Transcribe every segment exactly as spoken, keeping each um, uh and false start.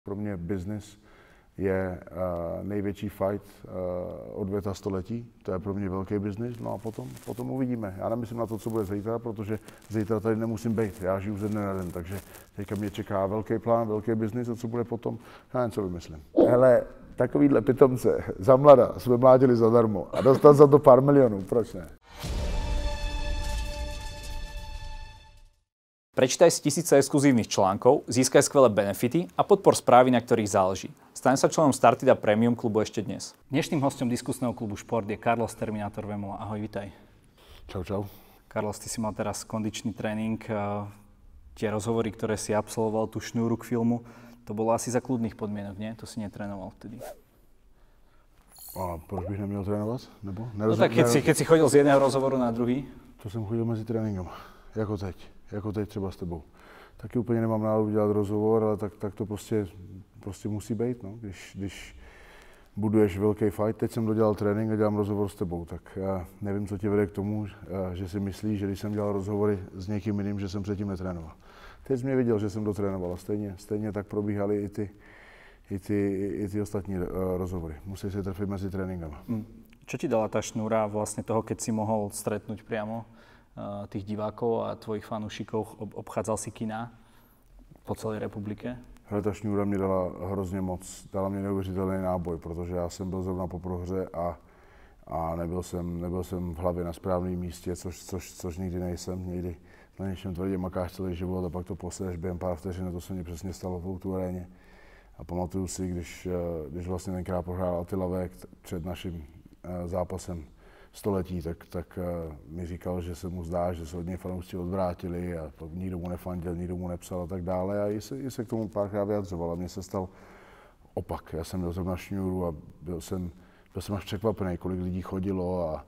Pro mě business je uh, největší fight uh, odvěta století. To je pro mě velký business. No a potom, potom uvidíme. Já nemyslím na to, co bude zítra, protože zítra tady nemusím být. Já žiju ze dne na den, takže teďka mě čeká velký plán, velký business a co bude potom, já jen co vymyslím. Hele, takovýhle pitomce za mlada jsme mládili zadarmo a dostat za to pár milionů, proč ne? Prečítaj si tisíce exkluzívnych článkov, získaj skvelé benefity a podpor správy, na ktorých záleží. Staň sa členom Startida Premium klubu ešte dnes. Dnešným hostom diskusného klubu Šport je Carlos Terminator Vemola. Ahoj, vitaj. Čau, čau. Carlos, ty si mal teraz kondičný tréning. Tie rozhovory, ktoré si absolvoval, tú šnúru k filmu, to bolo asi za kľudných podmienok, nie? To si netrénoval vtedy. A proč bych neměl trénovat? Nebo? No tak keď si, keď si chodil z jedného rozhovoru na druhý? To jsem chodil mezi tréninkama, jako teď. Jako teď třeba s tebou. Taky úplně nemám náladu dělat rozhovor, ale tak, tak to prostě, prostě musí být. No. Když, když buduješ velký fight, teď jsem dodělal trénink a dělám rozhovor s tebou, tak já nevím, co tě vede k tomu, že si myslíš, že když jsem dělal rozhovory s někým jiným, že jsem předtím netrénoval. Teď jsi mě viděl, že jsem dotrénoval a stejně, stejně tak probíhaly i ty, i ty, i ty ostatní uh, rozhovory. Musí se trefit mezi tréninkama. Hmm. Čo ti dala tá šnúra vlastne toho, keď si mohol stretnúť priamo tých divákov a tvojich fanúšikov, obchádzal si kina po celé republike? Hele, ta šňůra mě dala hrozně moc, dala mě neuvěřitelný náboj, protože já jsem byl zrovna po prohře a, a nebyl, jsem, nebyl jsem v hlavě na správném místě, což, což, což nikdy nejsem, někdy na něčem tvrdě makáš celý život a pak to posedeš během pár vteřin, to se mi přesně stalo v tu aréně. A pamatuju si, když, když vlastně tenkrát prohrál Attila Vek před naším zápasem století, tak, tak uh, mi říkal, že se mu zdá, že se od něj fanoušci odvrátili a nikdo mu nefandil, nikdo mu nepsal a tak dále. A i se, i se k tomu párkrát vyjadřoval. A mně se stal opak. Já jsem měl zrovna šňůru a byl jsem, byl jsem až překvapený, kolik lidí chodilo a,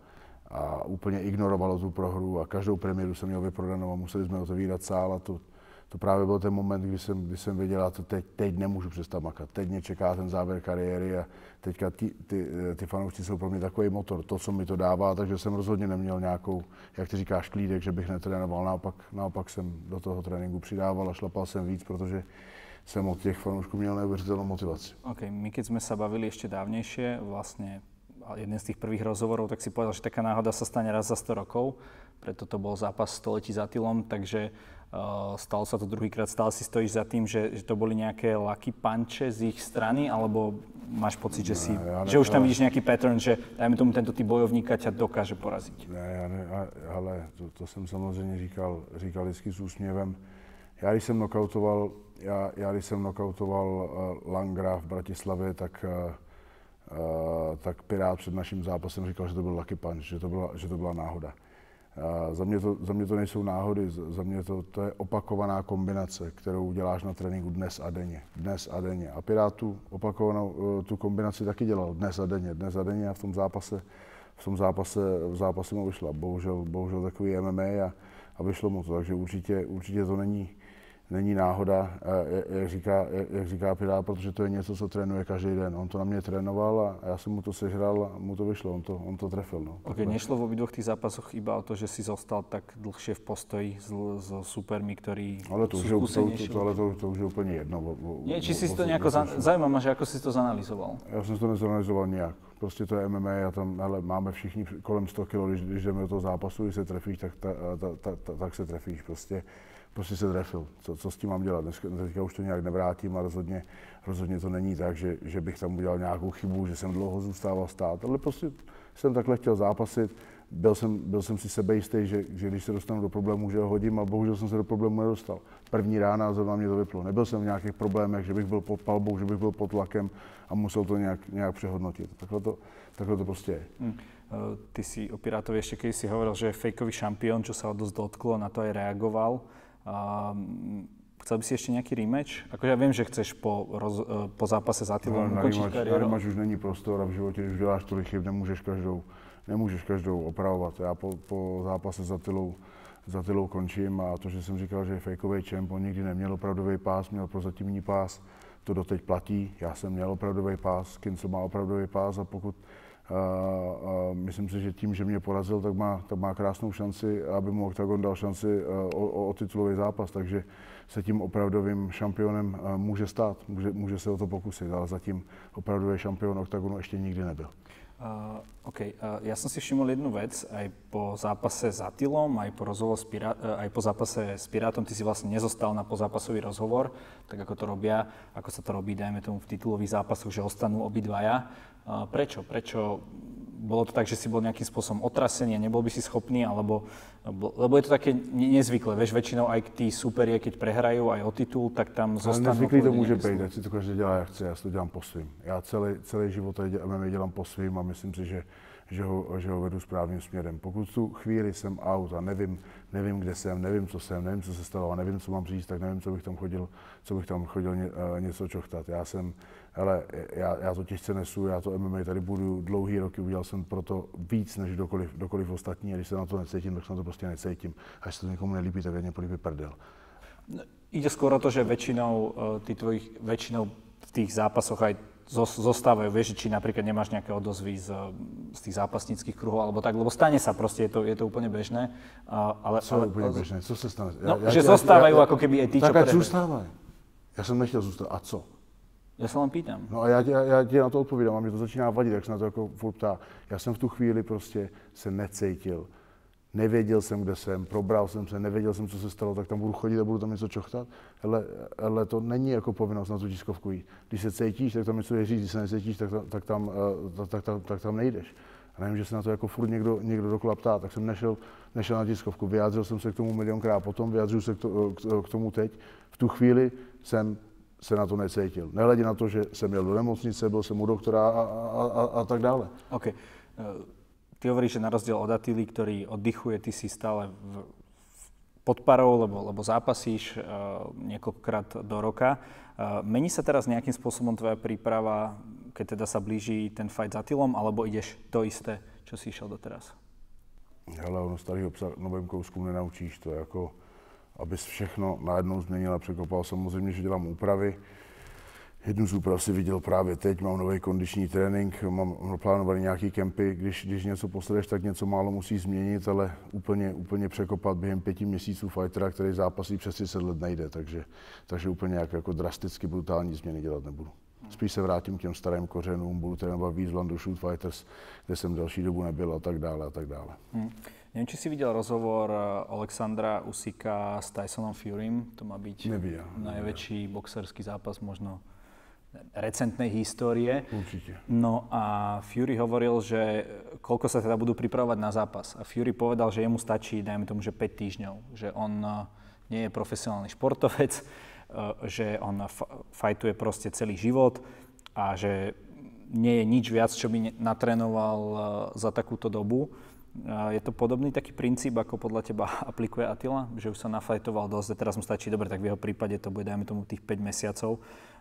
a úplně ignorovalo tu prohru a každou premiéru jsem měl vyprodanou a museli jsme otevírat sál a to, to právě byl ten moment, kdy jsem, kdy jsem věděl, že teď, teď nemůžu přestat makat. Teď mě čeká ten závěr kariéry a teďka ty, ty, ty fanoušci jsou pro mě takový motor, to, co mi to dává, takže jsem rozhodně neměl nějakou, jak ty říkáš, klídek, že bych netrénoval. Naopak, naopak jsem do toho tréninku přidával a šlapal jsem víc, protože jsem od těch fanoušků měl neuvěřitelnou motivaci. OK, my keď sme sa bavili ešte dávnejšie, vlastne jeden z tých prvých rozhovorov, tak si povedal, že taká náhoda sa stane raz za sto rokov, preto to bol zápas století s Attilom, takže Uh, stalo sa to druhýkrát, stále si stojíš za tým, že, že to boli nejaké lucky punche z ich strany, alebo máš pocit, že, si, ne, ne, že už tam vidíš nejaký pattern, že dajme tomu tento typ bojovníka ťa dokáže poraziť? Ne, já ne, ale to, to jsem samozřejmě říkal, říkal vždycky s úsměvem. Já když jsem nokautoval, já, já když jsem nokautoval uh, Langra v Bratislavě, tak, uh, uh, tak Pirát před naším zápasem říkal, že to byl lucky punch, že to byla, že to byla náhoda. Uh, za, mě to, za mě to nejsou náhody, za mě to, to je opakovaná kombinace, kterou děláš na tréninku dnes a denně. Dnes a denně. A Pirát tu opakovanou uh, tu kombinaci taky dělal dnes a denně. Dnes a denně a v tom zápase, v tom zápase, v zápase mu vyšla. Bohužel, bohužel takový M M A a, a vyšlo mu to, takže určitě, určitě to není, není náhoda, jak říká, jak říká Pirát, protože to je něco, co trénuje každý den. On to na mě trénoval a já jsem mu to sežral a mu to vyšlo, on to, on to trefil. No. Okay, nešlo v obidvoch tých zápasoch iba o to, že si zostal tak dlhšie v postoji so supermi, ktorí ale to sú skúsenejší? To, to, ale to, to už je úplne jedno. Vo, vo, Nie, či si to nejako, za, zaujíma ma, že ako si to zanalizoval? Já jsem to nezanalizoval nijak. Prostě to je M M A a tam hele, máme všichni kolem sto kilo, když, když jdeme do toho zápasu, když se trefíš, tak, ta, ta, ta, ta, tak se trefíš. Prostě, prostě se trefil. Co, co s tím mám dělat? Dneska, dneska už to nějak nevrátím a rozhodně, rozhodně to není tak, že, že bych tam udělal nějakou chybu, že jsem dlouho zůstával stát. Ale prostě jsem takhle chtěl zápasit. Byl jsem, byl jsem si sebejistý, že, že když se dostanu do problémů, že ho hodím, a bohužel jsem se do problému nedostal. První rána a zrovna mě to vyplo. Nebyl jsem v nějakých problémech, že bych byl pod palbou, že bych byl pod tlakem a musel to nějak, nějak přehodnotit. Takhle to, takhle to prostě je. Hmm. Ty si o Pirátovi ešte keď si hovoril, že je fejkový šampión, čo sa ho dosť dotklo, na to aj reagoval. Um, chcel by si ešte nejaký rematch? Akože ja viem, že chceš po, roz, po zápase s Attilom no, ukončiť kariéru. Na rematch už není prostor a v životě, když děláš tolik chyb, nemůžeš každou, nemůžeš každou opravovat. Já po, po zápase s Attilou, s Attilou končím a to, že jsem říkal, že je fejkový čemp, on nikdy neměl opravdový pás, měl prozatímní pás, to doteď platí. Já jsem měl opravdový pás, Kinco má opravdový pás a pokud Uh, uh, myslím si, že tím, že mě porazil, tak má, tak má krásnou šanci, aby mu Octagon dal šanci uh, o, o titulový zápas. Takže, se tím opravdovým šampionem může stát, může, může se o to pokusit, ale zatím opravdový šampion oktagonu ještě nikdy nebyl. Uh, OK, uh, ja som si všimol jednu vec, aj po zápase s Attilom, aj po, rozhovor s Pirá- uh, aj po zápase s Pirátom, ty si vlastne nezostal na pozápasový rozhovor, tak ako to robia, ako sa to robí, dajme tomu v titulových zápasoch, že ostanú obidvaja. Uh, prečo? Prečo? Bolo to tak, že si bol nejakým spôsobom otrasený a nebol by si schopný, alebo, lebo je to také nezvyklé, vieš, väčšinou aj tí súperie, keď prehrajú aj o titul, tak tam zostanú. Ale nezvyklý to může být, ať si to každý dělá jak chce, já si to dělám po svým. Já celý, celý život M M A dělám po svým a myslím si, že, že, ho, že ho vedu správným směrem. Pokud tu chvíli jsem out a nevím, nevím, kde jsem, nevím, co jsem, nevím, co se stalo a nevím, co mám říct, tak nevím, co bych tam chodil, co bych tam chodil ně, něco čochtat. Já jsem, hele, já, já to těžce nesu, já to M M A tady budu dlouhý roky, udělal jsem proto víc než kdokoliv, kdokoliv ostatní a když se na to necítím, tak se na to prostě necítím. A když se to někomu nelíbí, tak ať mě políbí prdel. Ide skôr o to, že väčšinou, tí tvojich, väčšinou v tých zápasoch aj zostávajú, vieš, či napríklad nemáš nejaké odozvy z, z tých zápasníckých kruhov, alebo tak, lebo stane sa proste, je to, je to úplne bežné. Ale, co je úplne bežné? Co se stane? No, ja, že ja, zostávajú ja, ako keby aj tí, tak čo ať prehrajú. zůstávají. Já jsem nechtěl zůstat. A co? Já se vám pýtam. No a já, já, já ti na to odpovídám a mě to začíná vadit, jak se na to jako furt ptá. Já jsem v tu chvíli prostě se necítil. Nevěděl jsem, kde jsem, probral jsem se, nevěděl jsem, co se stalo, tak tam budu chodit a budu tam něco čochtat. Ale, ale to není jako povinnost na tu tiskovku jít. Když se cítíš, tak tam něco je říct, když se necítíš, tak, tak, tam, tak, tak, tak, tak tam nejdeš. A nevím, že se na to jako furt někdo, někdo dokola ptá, tak jsem nešel, nešel na tiskovku. Vyjádřil jsem se k tomu milionkrát potom, vyjádřil se k, to, k, k tomu teď. V tu chvíli jsem se na to necítil. Nehledě na to, že jsem jel do nemocnice, byl jsem u doktora a, a, a, a tak dále. OK. Uh, ty hovoríš, že na rozdiel od Attily, ktorý oddychuje, ty si stále v, v pod parou, lebo, lebo zápasíš uh, niekoľkokrát do roka. Uh, mení sa teraz nejakým spôsobom tvoja príprava, keď teda sa blíži ten fight s Attilom, alebo ideš to isté, čo si išiel doteraz? Hele, ono starý obsah novým kouskům nenaučíš, to je jako, abys všechno najednou změnil a překopal. Samozřejmě, že dělám úpravy. Jednu z úprav si viděl právě teď, mám nový kondiční trénink, mám naplánovaný nějaký kempy, když, když něco posledeš, tak něco málo musí změnit, ale úplně, úplně překopat během pěti měsíců fightera, který zápasí přes třicet let nejde, takže, takže úplně jak, jako drasticky brutální změny dělat nebudu. Spíš se vrátím k těm starým kořenům, budu trénovat víc v London Shoot Fighters, kde jsem delší dobu nebyl a tak dále a tak dále. Hmm. Neviem, či si videl rozhovor Alexandra Usika s Tysonom Furym, to má byť Nevidia, najväčší nevidia. boxerský zápas možno recentnej histórie. Určite. No a Fury hovoril, že koľko sa teda budú pripravovať na zápas. A Fury povedal, že jemu stačí, dajme tomu, že päť týždňov. Že on nie je profesionálny športovec, že on fajtuje proste celý život a že nie je nič viac, čo by natrénoval za takúto dobu. Je to podobný taký princíp, ako podľa teba aplikuje Attila? Že už sa nafajtoval dosť, teraz mu stačí, dobre, tak v jeho prípade to bude, dajme tomu, tých päť mesiacov.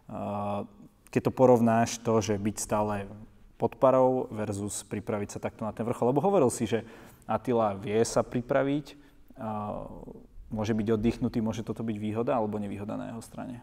Keď to porovnáš to, že byť stále pod parou versus pripraviť sa takto na ten vrchol, lebo hovoril si, že Attila vie sa pripraviť, môže byť oddychnutý, môže toto byť výhoda alebo nevýhoda na jeho strane?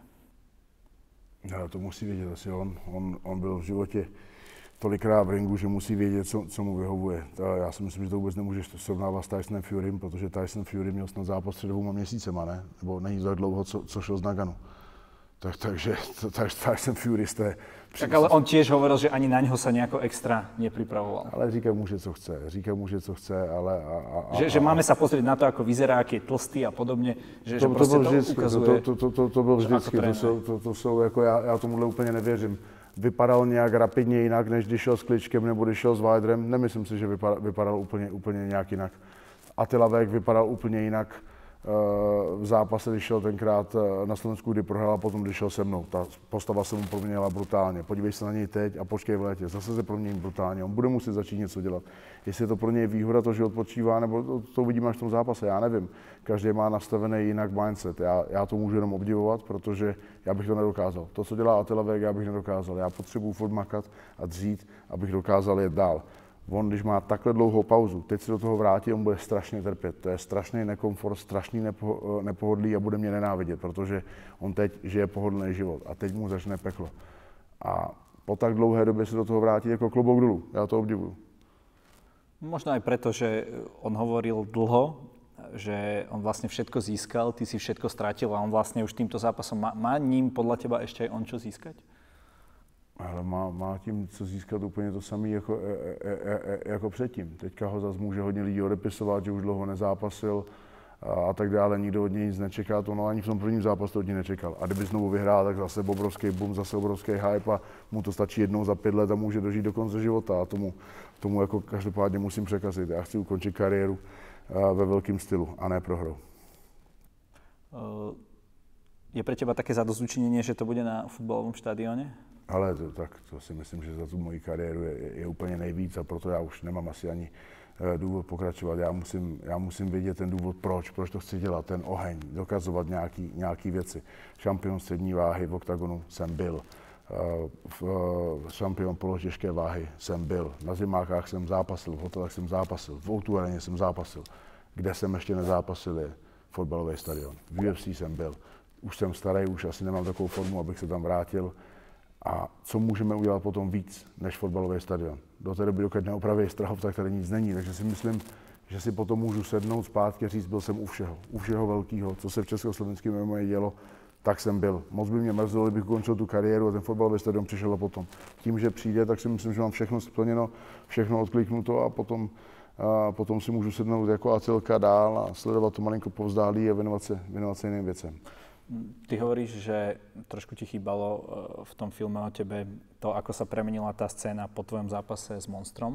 Ja, to musí vědět asi on. On, on byl v životě tolikrát v ringu, že musí vědět, co, co mu vyhovuje. Já si myslím, že to vůbec nemůžeš srovnávat s Tysonem Furym, protože Tyson Fury měl snad zápas před dvouma měsícema, ne? Nebo není to tak dlouho, co, co šel z Naganu. Tak, takže tak, Tyson Fury jste... Tak ale on tiež hovoril, že ani na ňo sa nejako extra nepripravoval. Ale říká mu, že co chce. Říká mu, že co chce, ale... A, a, že, a, že máme sa pozrieť na to, ako vyzerá, aký je tlstý a podobne. Že, to, že proste to, to vždycky, ukazuje, to, to, to, to, to bylo vždycky. To jsou, to, to jsou, jako já, já tomuhle úplně nevěřím. Vypadal nějak rapidně jinak, než když šel s Kličkem nebo když šel s Wilderem. Nemyslím si, že vypadal, vypadal úplně, úplně nějak jinak. Attila Vek vypadal úplně jinak v zápase, když šel tenkrát na Slovensku, kdy prohrál, a potom když šel se mnou. Ta postava se mu proměnila brutálně. Podívej se na něj teď a počkej v létě. Zase se promění brutálně. On bude muset začít něco dělat. Jestli je to pro něj výhoda, to, že odpočívá, nebo to, to uvidíme až v tom zápase, já nevím. Každý má nastavený jinak mindset. Já, já to můžu jenom obdivovat, protože já bych to nedokázal. To, co dělá Attila Vek, já bych nedokázal. Já potřebuji furt makat a dřít, abych dokázal jet dál. On, když má takhle dlouhou pauzu, teď se do toho vrátí, on bude strašně trpět. To je strašný nekomfort, strašný nepo, nepohodlí a bude mě nenávidět, protože on teď žije pohodlný život a teď mu začne peklo. A po tak dlouhé době se do toho vrátí jako klobouk dolů. Já to obdivuju. Možno aj preto, že on hovoril dlho že on vlastne všetko získal, ty si všetko stratil a on vlastne už týmto zápasom má, má ním podľa teba ešte aj on čo získať? Ale má, má tím co získat úplně to samé jako, e, e, e, jako předtím. Teďka ho zase může hodně lidí odepisovat, že už dlouho nezápasil a, a tak dále. Nikdo od něj nic nečeká, to no ani v tom prvním zápase to od něj nečekal. A kdyby znovu vyhrál, tak zase obrovský boom, zase obrovský hype a mu to stačí jednou za pět let a může dožít do konce života. A tomu, tomu jako každopádně musím překazit. Já chci ukončit kariéru ve velkém stylu a ne prohrou. Je pre teba také zadosťučinenie, že to bude na futbalovom štadióne? Ale to, tak to si myslím, že za tu moji kariéru je, je úplně nejvíc a proto já už nemám asi ani důvod pokračovat. Já musím, já musím vědět ten důvod, proč, proč to chci dělat, ten oheň, dokazovat nějaký, nějaký věci. Šampion střední váhy v oktagonu jsem byl, v, šampion polotěžké váhy jsem byl, na zimákách jsem zápasil, v hotelech jsem zápasil, v O dva areně jsem zápasil. Kde jsem ještě nezápasil je fotbalový stadion. V U F C jsem byl. Už jsem starý, už asi nemám takovou formu, abych se tam vrátil. A co můžeme udělat potom víc než fotbalový stadion? Do té doby, dokud neopraví Strahov, tak tady nic není. Takže si myslím, že si potom můžu sednout zpátky a říct, byl jsem u všeho. U všeho velkého, co se v československém M M A dělo, tak jsem byl. Moc by mě mrzelo, kdybych ukončil tu kariéru a ten fotbalový stadion přišel a potom. Tím, že přijde, tak si myslím, že mám všechno splněno, všechno odkliknuto a potom, a potom si můžu sednout jako Atilka dál a sledovat to malinko povzdálí a věnovat se, věnovat se jiným věcem. Ty hovoríš, že trošku ti chýbalo v tom filme o tebe to, ako sa premenila tá scéna po tvojom zápase s Monstrom.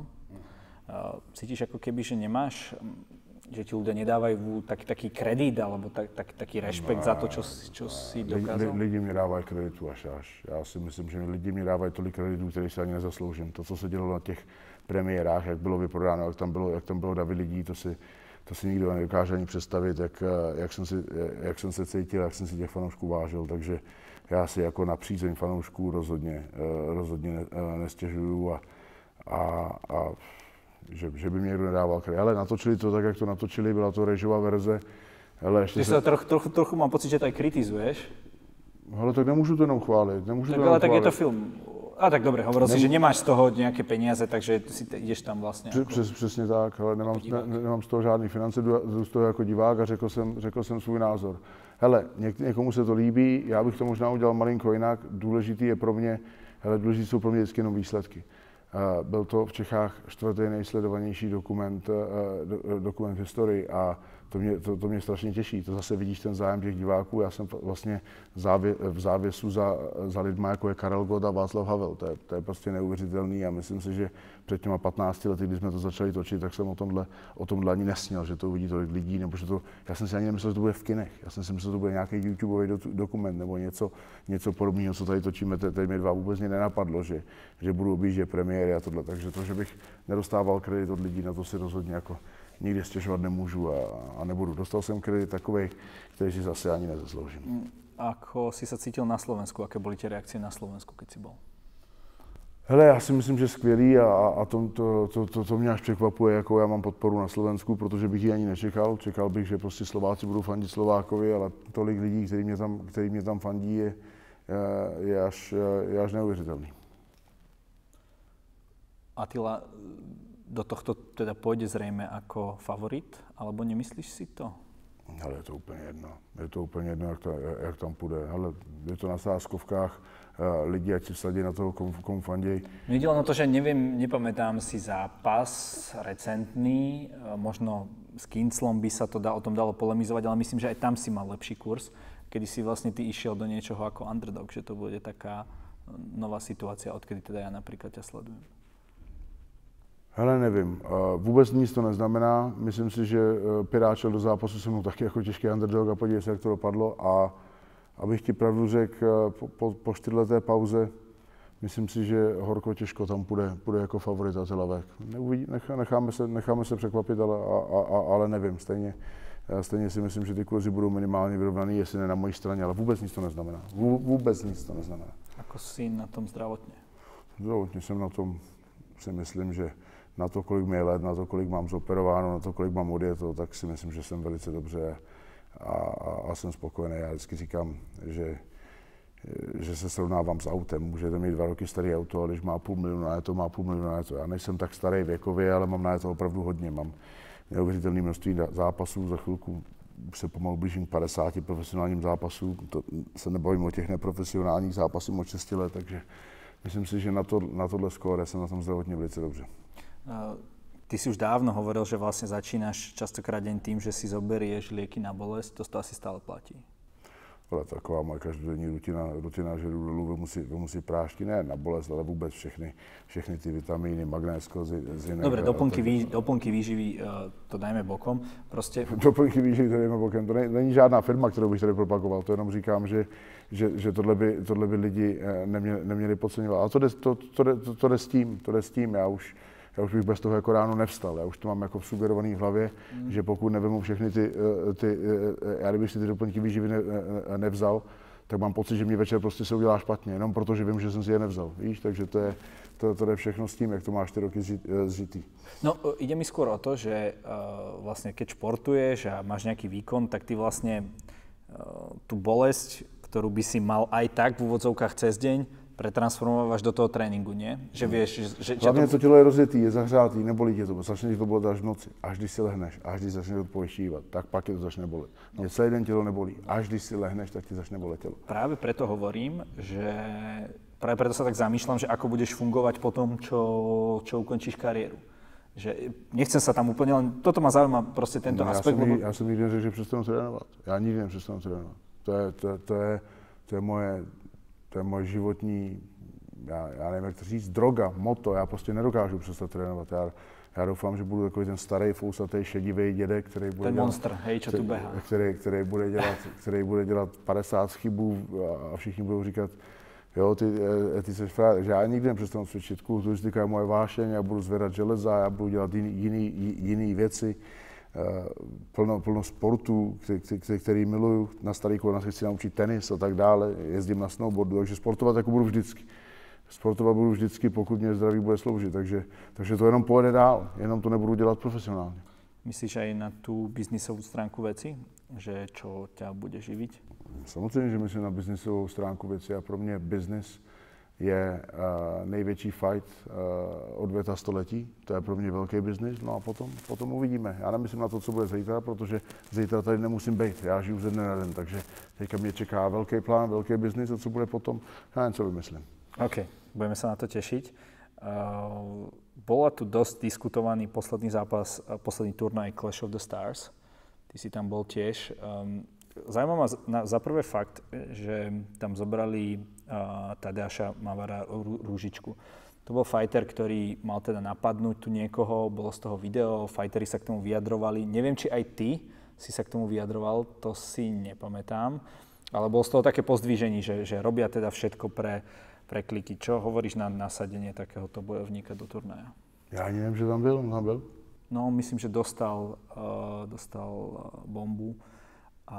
Cítiš ako keby, že nemáš, že ti ľudia nedávajú taký, taký kredit alebo tak, tak, taký rešpekt no, za to, čo, čo si dokázal? Lidi mi dávají kreditu až až. Já si myslím, že lidi mi dávají tolik kreditu, který si ani nezasloužím. To, co se dělo na těch premiérách, jak bylo vyprodáno, jak tam bylo, jak tam bylo davy lidí, to si To si nikdo nedokáže ani představit, jak, jak, jsem si, jak jsem se cítil, jak jsem si těch fanoušků vážil. Takže já si jako na přízeň fanoušků rozhodně, rozhodně nestěžuju a, a, a že, že by mě někdo nedával kredit. Ale natočili to tak, jak to natočili, byla to režová verze. Ale ještě Ty se trochu, trochu, trochu mám pocit, že to aj kritizuješ. Ale tak nemůžu to jenom chválit. Nemůžu tak, to ale tak je to film. A tak dobre, hovoril Nem... si, že nemáš z toho nějaké peniaze, takže si te, ideš tam vlastně. Přes, jako... Přesně tak, ale nemám, ne, nemám z toho žádný finance, jdu z toho jako divák a řekl jsem, řekl jsem svůj názor. Hele, něk, někomu se to líbí, já bych to možná udělal malinko jinak, důležitý je pro mě, hele, důležitý jsou pro mě vždycky jenom výsledky. Uh, byl to v Čechách čtvrtý nejsledovanější dokument, uh, do, dokument v historii a to mě, to, to mě strašně těší. To zase vidíš ten zájem těch diváků. Já jsem vlastně závě, v závěsu za, za lidma, jako je Karel Gott a Václav Havel. To je, to je prostě neuvěřitelný a myslím si, že před těma patnácti lety, když jsme to začali točit, tak jsem o tomhle, o tomhle ani nesněl, že to uvidí tolik lidí, nebo že to, já jsem si ani nemyslel, že to bude v kinech. Já jsem si myslel, že to bude nějaký YouTubeový do, dokument nebo něco, něco podobného, co tady točíme, teď mě dva vůbec mě nenapadlo, že, že budu objíždět premiéry a tohle. Takže to, že bych nedostával kredit od lidí, na to si rozhodně jako nikdy stěžovat nemůžu a, a nebudu. Dostal jsem kredit takovej, který si zase ani nezasloužím. Ako si sa cítil na Slovensku? Aké boli tie reakcie na Slovensku, keď si bol? Hele, já si myslím, že skvělý a, a to, to, to, to, to mě až překvapuje, jako já mám podporu na Slovensku, protože bych ji ani nečekal. Čekal bych, že prostě Slováci budou fandit Slovákovi, ale tolik lidí, který mě tam, který mě tam fandí, je, je, až, je až neuvěřitelný. Attila, do tohto teda pôjde zrejme ako favorit, alebo nemyslíš si to? Ale je to úplně jedno. Je to úplně jedno, jak, to, jak tam půjde. Ale je to na sázkovkách. Lidi, ať si vsadí na toho, komu, komu fanděj. Mne ide len to, že neviem, nepamätám si zápas recentný, možno s Kinclom by sa to da, o tom dalo polemizovať, ale myslím, že aj tam si mal lepší kurz, kedy si vlastne ty išiel do niečoho ako underdog, že to bude taká nová situácia, odkedy teda ja napríklad ťa sledujem. Hele, nevím. Vůbec nic to neznamená. Myslím si, že Pirát šel do zápasu se mnou taky jako těžký underdog a podívej se, jak to dopadlo. A abych ti pravdu řekl, po, po, po čtyřleté pauze, myslím si, že horko těžko tam půjde, půjde jako favorit Attila Vek. Neuvidí, nechá, necháme, se, necháme se překvapit, ale, a, a, ale nevím. Stejně, stejně si myslím, že ty kurzy budou minimálně vyrovnaný, jestli ne na mojí straně, ale vůbec nic to neznamená. Vůbec nic to neznamená. Ako si na tom zdravotně? Zdravotně jsem na tom, si myslím, že na to, kolik mi je let, na to, kolik mám zoperováno, na to, kolik mám odjeto, tak si myslím, že jsem velice dobře a, a, a jsem spokojený. Já vždycky říkám, že, že se srovnávám s autem. Můžete mít dva roky starý auto, ale když má půl milionu na to, má půl milionu na to. Já nejsem tak starý věkově, ale mám na to opravdu hodně. Mám, neuvěřitelné množství zápasů, za chvilku se pomalu blížím k padesáti profesionálním zápasům, to se nebavím o těch neprofesionálních zápasů od šesti let, takže myslím si, že na, to, na tohle skóre jsem na tom zdravotně velice dobře. Uh, ty si už dávno hovoril, že vlastne začínaš častokrát deň tým, že si zoberieš lieky na bolesť, to, to asi stále platí. Ale taková moje každodenní rutina, rutina že jdu dolů, vemu si, vemu si prášky, ne na bolest, ale vůbec všechny, všechny ty vitamíny, magnésko, zinek. Dobre, doplnky, vý, doplnky výživy, to dajme bokom. Prostě... Doplnky výživy to dajme bokem, to není, není žádná firma, kterou bych tady propagoval, to jenom říkám, že, že, že tohle, by, tohle by lidi neměli, neměli podceňovat. Ale to jde, to, to, to, to, to jde s tím, to jde s tím, já už Já už bych bez toho jako ráno nevstal, já už to mám jako sugerovaný v hlavě, mm. že pokud nevemu všechny ty, ty já kdybych si ty doplňky výživy ne, nevzal, tak mám pocit, že mě večer prostě se udělá špatně, jenom protože vím, že jsem si je nevzal, víš, takže to je, to, to je všechno s tím, jak to máš ty roky zžitý. No, ide mi skôr o to, že uh, vlastne keď športuješ a máš nejaký výkon, tak ty vlastne uh, tú bolesť, ktorú by si mal aj tak v úvodzovkách cez deň, pretransformováš do toho tréninku, nie? Že vieš, že... Hlavně to tělo je rozjetý, je zahřátý, nebolí tě to, začne ti to bolet až v noci, až když si lehneš, až když začneš odpočívat, tak pak je to začne bolet. Mě celý den tělo nebolí, až když si lehneš, tak ti začne bolet tělo. Práve preto hovorím, že... Práve preto sa tak zamýšľam, že ako budeš fungovať po tom, čo, čo ukončíš kariéru. Že nechcem sa tam úplne, len toto ma zaujíma proste tento no, aspekt. Já jsem, lebo... já jsem nikdy neřekl, že přestanu trénovat. Já nikdy nepřestanu trénovat. To je, to, to je, to je moje... To je moje životní, já, já nevím, jak to říct, droga, moto, já prostě nedokážu přestat trénovat. Já, já doufám, že budu takový ten starý, fousatý, šedivý dědek, který bude ten dělat, monster, hej, čo tu běhá. Který, který, bude dělat, který bude dělat padesát chybů a všichni budou říkat, jo, ty, ty jsi frád, že já nikdy nepřestanu cvičit, kulturistika je moje vášeň, já budu zvedat železa, já budu dělat jiný, jiný, jiný věci. Plno, plno sportů, který, který, který miluju. Na starý kolena se chci naučit tenis a tak dále, jezdím na snowboardu, takže sportovat jako budu vždycky. Sportovat budu vždycky, pokud mě zdraví bude sloužit, takže, takže to jenom pojede dál, jenom to nebudu dělat profesionálně. Myslíš aj na tú biznisovú stránku veci, že čo ťa bude živiť? Samozřejmě, že myslím na biznisovou stránku věci a pro mě biznis je uh, největší fight uh, odvěta století. To je pro mě velký biznis, no a potom, potom uvidíme. Já nemyslím na to, co bude zítra, protože zítra tady nemusím být. Já žiju ze dne na den, takže teďka mě čeká velký plán, velký biznis a co bude potom, já jen co vymyslím. OK, budeme sa na to tešiť. Uh, bola tu dosť diskutovaný posledný zápas, uh, posledný turnaj Clash of the Stars. Ty si tam bol tiež. Um, Zaujíma ma na, za prvé fakt, že tam zobrali uh, Tadeáša Mavara Rúžičku. To bol fighter, ktorý mal teda napadnúť tu niekoho, bolo z toho video, fighteri sa k tomu vyjadrovali. Neviem, či aj ty si sa k tomu vyjadroval, to si nepamätám. Ale bolo z toho také pozdvíženie, že, že robia teda všetko pre, pre kliky. Čo hovoríš na nasadenie takéhoto bojovníka do turnaja? Ja ani neviem, že tam byl, on tam byl. No, myslím, že dostal, uh, dostal uh, bombu. A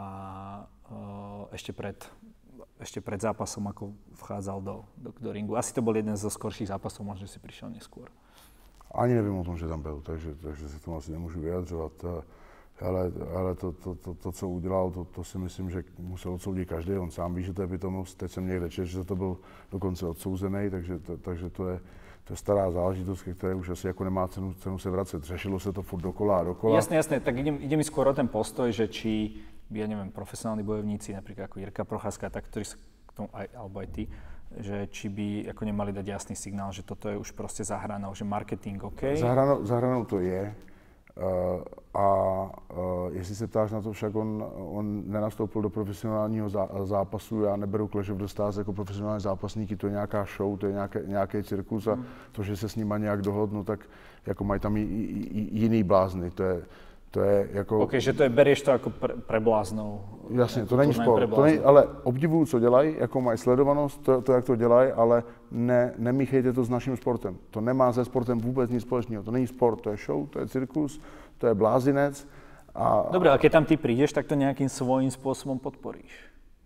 uh, ešte, pred, ešte pred zápasom, ako vchádzal do, do, do ringu. Asi to bol jeden zo skorších zápasov, možno si prišiel neskôr. Ani nevím o tom, že tam byl, takže, takže se tomu asi nemůžu vyjadřovat. Ale, ale to, to, to, to, co udělal, to, to si myslím, že musel odsoudit každý. On sám ví, že to je pitomost. Teď jsem někde četl, že to byl dokonce odsouzený, takže to, takže to je... To je stará záležitost, které už asi jako nemá cenu, cenu se vracet. Řešilo se to furt dokola a dokola. Jasné, jasné. Tak ide, ide mi skôr o ten postoj, že či, ja neviem, profesionálni bojovníci, napríklad ako Jirka Procházka, tak ktorí sa k tomu, aj, alebo aj ty, že či by ako nemali dať jasný signál, že toto je už proste za hranou, že marketing OK. Za hranou, za hranou to je. Uh, a uh, jestli se ptáš na to, však on, on nenastoupil do profesionálního zá, zápasu, já neberu Clash of the Stars jako profesionální zápasníky, to je nějaká show, to je nějaké, nějaký cirkus a hmm. to, že se s nima nějak dohodnu, tak jako mají tam i, i, jiný blázny, to je, to je jako... OK, že to je, berieš to jako pre, pre bláznou. Jasně, to není sport, to není, ale obdivuju, co dělají, jako mají sledovanost, to, to jak to dělají, ale ne, nemíchejte to s naším sportem. To nemá se sportem vůbec nic společného, to není sport, to je show, to je cirkus, to je blázinec. A, Dobre, ale keď tam ty prídeš, tak to nějakým svojím způsobem podporíš.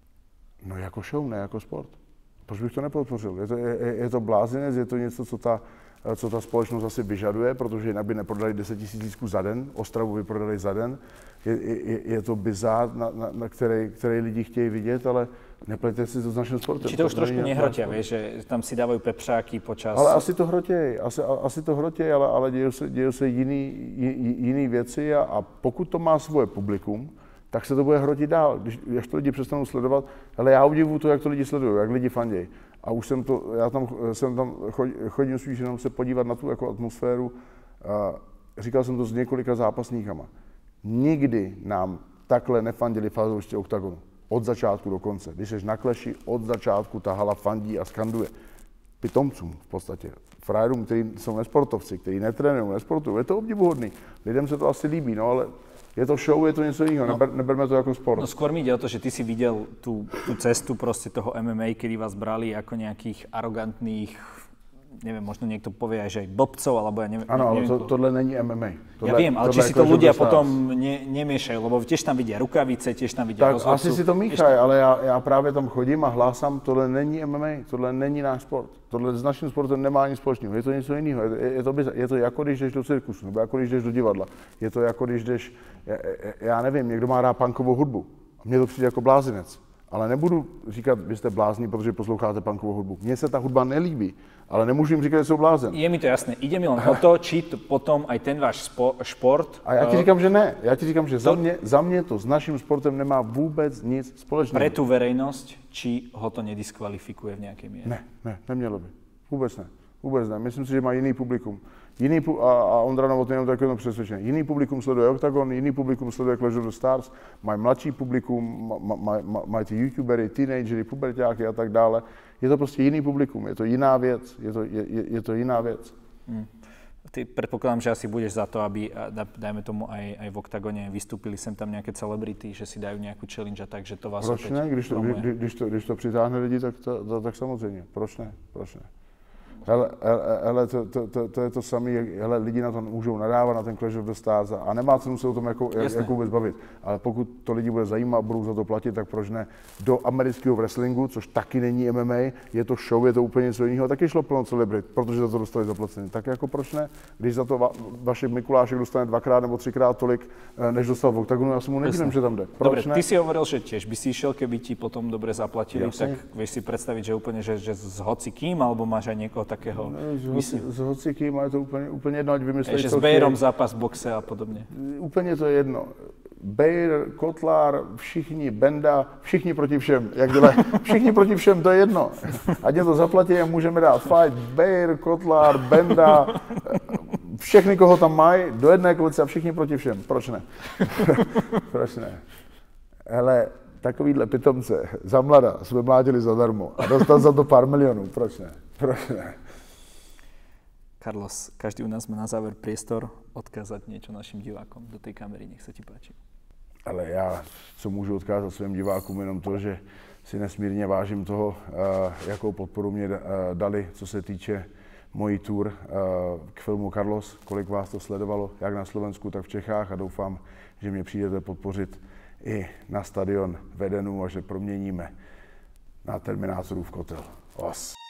No jako show, ne jako sport. Proč bych to nepodpořil? Je to, je, je to blázinec, je to něco, co ta, co ta společnost asi vyžaduje, protože jinak by neprodali deset tisíc lístků za den, Ostravu by prodali za den. Je, je, je to bizár, na, na, na který, který lidi chtějí vidět, ale Neplejte si to s naším sportem. Či to už trošku nehrotia, vieš, že tam si dávají pepřáky počas... Ale asi to hrotěj, asi, asi to hrotěj, ale, ale dějí se, dějí se jiný, jiný věci a, a pokud to má svoje publikum, tak se to bude hrotit dál. Když, když to lidi přestanou sledovat, ale já obdivuju to, jak to lidi sledují, jak lidi fandějí. A už jsem to, já tam, jsem tam chodím spíš jenom se podívat na tu jako atmosféru. A říkal jsem to s několika zápasníkama. Nikdy nám takhle nefandili fanoušci Oktagonu. Od začátku do konce. Když jsi na kleši, od začátku ta hala fandí a skanduje. Pitomcům v podstatě. Frajerům, kteří jsou nesportovci, kteří netrénují, nesportují. Je to obdivuhodný. Lidem se to asi líbí, no ale je to show, je to něco jiného, no, neber, neberme to jako sport. No skôr mi ide o to, že ty si videl tú, tú cestu proste toho em em á, kedy vás brali ako nejakých arogantných, neviem, možno niekto povie aj, že aj blbcov, alebo ja neviem. Áno, ale neviem, to, tohle není em em á. Tohle, ja viem, ale či si to ľudia potom ne, nemiešajú, lebo tiež tam vidia rukavice, tiež tam vidia tak rozhodcu. Asi si to míchají, ale já, já právě tam chodím a hlásám, tohle není em em á, tohle není náš sport. Tohle s naším sportem nemá nic společného, je to něco jiného. Je, je, to, je to jako když jdeš do cirkusu, nebo jako když jdeš do divadla. Je to jako když jdeš, já, já nevím, někdo má rád punkovou hudbu. A mně to přijde jako blázinec. Ale nebudu říkat, vy jste blázni, protože posloucháte punkovou hudbu. Mně se ta hudba nelíbí, ale nemůžu jim říkat, že jsou blázen. Je mi to jasné. Ide mi len o to, či to potom aj ten váš spo, šport... A já ti říkám, že ne. Já ti říkám, že to, za, mě, za mě to s naším sportem nemá vůbec nic společného. Pre tú verejnosť, či ho to nediskvalifikuje v nějaké míře? Ne, ne, nemělo by. Vůbec ne. Vůbec ne. Myslím si, že má jiný publikum. Jiný, a, a Ondra Novotný je tak jenom přesvědčený. Jiný publikum sleduje Octagon, jiný publikum sleduje Clash of the Stars, mají mladší publikum, mají maj, maj ty youtubery, teenagery, puberťáky a tak dále. Je to prostě jiný publikum, je to jiná věc, je to, je, je, je to jiná věc. Hmm. Ty predpokladám, že asi budeš za to, aby, dajme tomu, aj, aj v Octagone vystúpili sem tam nejaké celebrity, že si dajú nejakú challenge a tak, že to vás Proč opäť ne? Když to, promuje. když, když, to, když to přitáhne lidi, tak, to, to, tak samozřejmě. Proč ne? Proč ne? Hele, hele to, to, to, to je to samé, hele, lidi na to můžou nadávat, na ten Clash of the Stars a nemá cenu se o tom jako, jako vůbec bavit. Ale pokud to lidi bude zajímat a budou za to platit, tak proč ne? Do amerického wrestlingu, což taky není em em á, je to show, je to úplně něco jiného, taky šlo plno celebrit, protože za to dostali zaplacení. Tak jako proč ne? Když za to va, Vašek Mikulášek dostane dvakrát nebo třikrát tolik, než dostal v Octagonu, já se mu nedivím, že tam jde. Proč dobre, ne? ty si hovoril, že tiež by si išiel, keby ti potom dobre zaplatili, Jasne. tak vieš si predstaviť, že úplne, že, že s hocikým, alebo máš aj niekoho takého... No, s hocikým, ale je to úplně, úplně jedno, ať vymyslíš. Že s Bejrom zápas v boxe a podobně. Úplně to je jedno. Bejr, Kotlár, všichni, Benda, všichni proti všem, jak dělají, všichni proti všem, to je jedno. Ať mě to zaplatí a můžeme dát fight, Bejr, Kotlár, Benda, všechny, koho tam mají, do jedné klice a všichni proti všem. Proč ne? Proč ne? Hele, takovýhle pitomce za mlada jsme mlátili zadarmo a dostal za to pár milionů. Proč ne? Proč ne? Carlos, každý u nás má na záver priestor odkázať niečo našim divákom do tej kamery, nech sa ti páči. Ale já, co můžu odkázat svým divákům, jenom to, že si nesmírně vážím toho, jakou podporu mě dali, co se týče mojí tour k filmu Carlos, kolik vás to sledovalo, jak na Slovensku, tak v Čechách a doufám, že mě přijdete podpořit i na stadion Vedenu a že proměníme na Terminátorův kotel. Os.